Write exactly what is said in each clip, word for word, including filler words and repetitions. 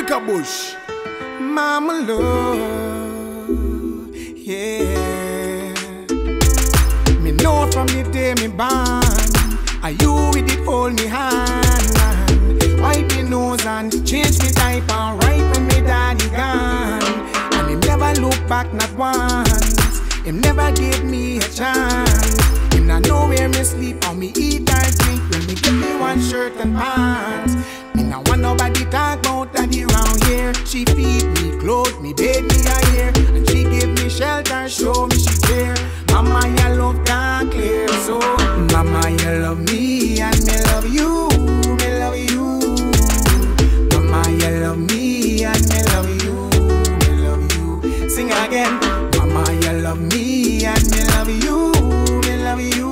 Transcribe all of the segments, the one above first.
Africa bush. Mama love, yeah. Me know from the day me born, I you with it hold me hand. Wipe your nose and change me diaper right when me daddy gone. And him never look back not once. Him never gave me a chance. Him not know where me sleep or me eat or drink. When me give me one shirt and pants. Me not want nobody talk about daddy round here. She feed me, clothe me, bathe me a hair, and she give me shelter, show me she care. Mama, your love can't clear. So mama, you love me and me love you. Me love you. Mama, you love me and me love you. Me love you. Sing again. Mama, you love me and me love you. Me love you.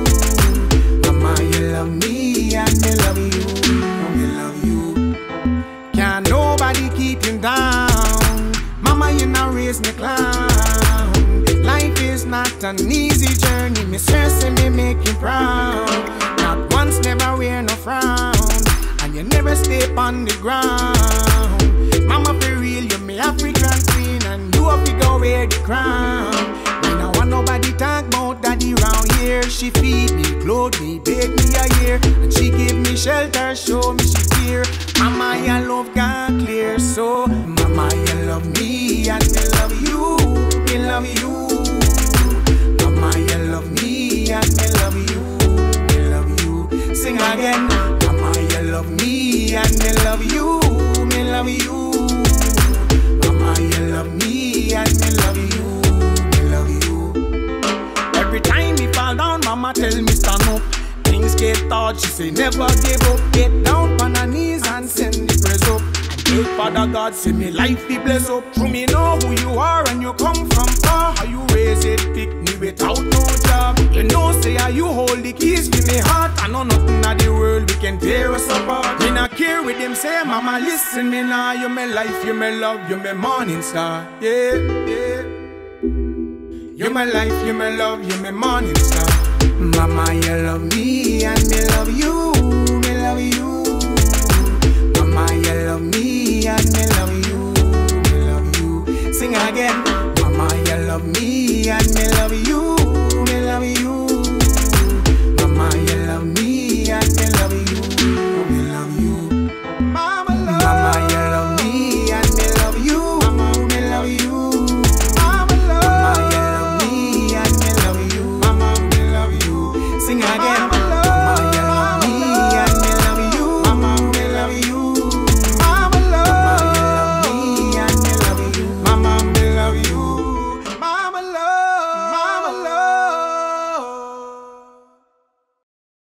Mama, you love me and me love you. Me love you. Can't nobody keep him down. Mama, you not raise me clown. Life is not an easy journey. Me stressing me make you proud. Not once, never wear no frown. And you never step on the ground. Mama, for real, you me African queen. And you have to go wear the crown. Me no want nobody talk about daddy round here. She feed me, clothe me, bathe me a year, and she give me shelter, show me she care. Mama, your love can't clear. So mama, you love me and me love you. Me love you. Mama, you love me and me love you. Me love you. Sing again. Mama, you love me and me love you. Me love you. Mama, you love me and me love you. Me love you. Every time me fall down, mama tell me stand up. Things get hard, she say never give up. Get down on her knees and send the praise up. Hey, Father God, see me life be blessed up. Through me know who you are and you come from far. How you raise it, pick me without no job. You know, say how you hold the keys for me heart. I know nothing of the world we can tear us apart. Me not care with them say, mama listen me now. You my life, you my love, you my morning star. Yeah, yeah. You my life, you my love, you my morning star. Mama, you love me and me love you.